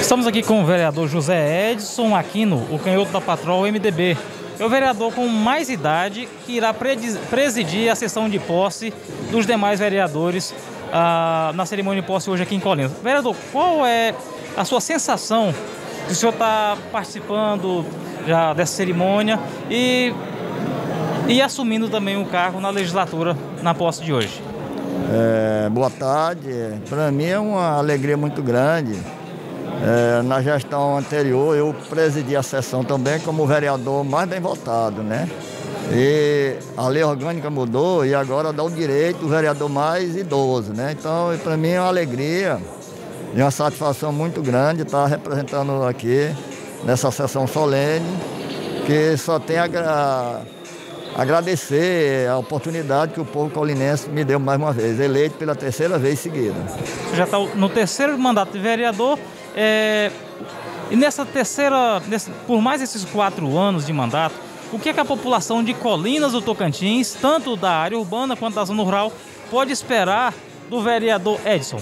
Estamos aqui com o vereador José Edson Aquino, o canhoto da Patrol MDB. É o vereador com mais idade que irá presidir a sessão de posse dos demais vereadores na cerimônia de posse hoje aqui em Colinas. Vereador, qual é a sua sensação de o senhor estar participando já dessa cerimônia e assumindo também o cargo na legislatura na posse de hoje? Boa tarde. Para mim é uma alegria muito grande. Na gestão anterior eu presidi a sessão também como vereador mais bem votado, né? E a lei orgânica mudou e agora dá o direito do vereador mais idoso, né? Então, para mim é uma alegria e uma satisfação muito grande estar representando aqui nessa sessão solene, que só tem a agradecer a oportunidade que o povo colinense me deu mais uma vez, eleito pela terceira vez seguida. Você já está no terceiro mandato de vereador. E por mais esses 4 anos de mandato, o que é que a população de Colinas do Tocantins, tanto da área urbana quanto da zona rural, pode esperar do vereador Edson?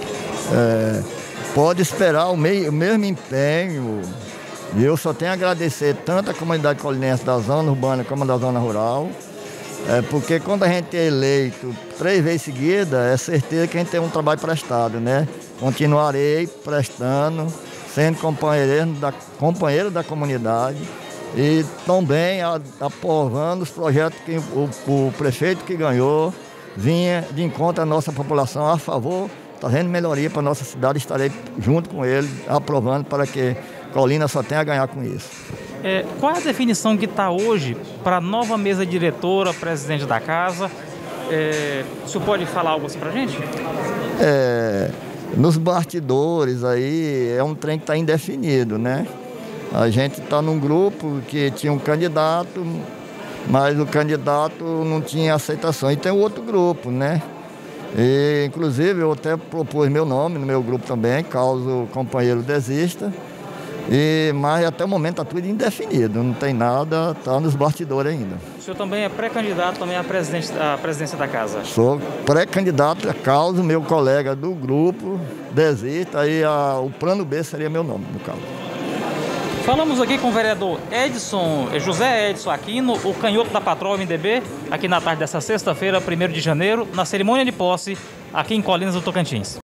Pode esperar o mesmo empenho. E eu só tenho a agradecer tanto a comunidade colinense da zona urbana como da zona rural, porque quando a gente é eleito 3 vezes seguidas, é certeza que a gente tem um trabalho prestado, né? Continuarei prestando, sendo companheiro da comunidade e também aprovando os projetos que o prefeito que ganhou vinha de encontro à nossa população a favor, trazendo melhoria para a nossa cidade. Estarei junto com ele, aprovando para que Colinas só tenha a ganhar com isso. Qual é a definição que está hoje para a nova mesa diretora, presidente da casa? O senhor pode falar algo assim para a gente? Nos bastidores aí é um trem que está indefinido, né? A gente está num grupo que tinha um candidato, mas o candidato não tinha aceitação. E tem outro grupo, né? E, inclusive, eu até propus meu nome no meu grupo também, caso o companheiro desista. Mas até o momento está tudo indefinido, não tem nada, está nos bastidores ainda. O senhor também é pré-candidato também à presidência da casa? Sou pré-candidato, caso meu colega do grupo desista, aí o plano B seria meu nome, no caso. Falamos aqui com o vereador José Edson Aquino, o canhoto da Patrol MDB, aqui na tarde dessa sexta-feira, 1º de janeiro, na cerimônia de posse aqui em Colinas do Tocantins.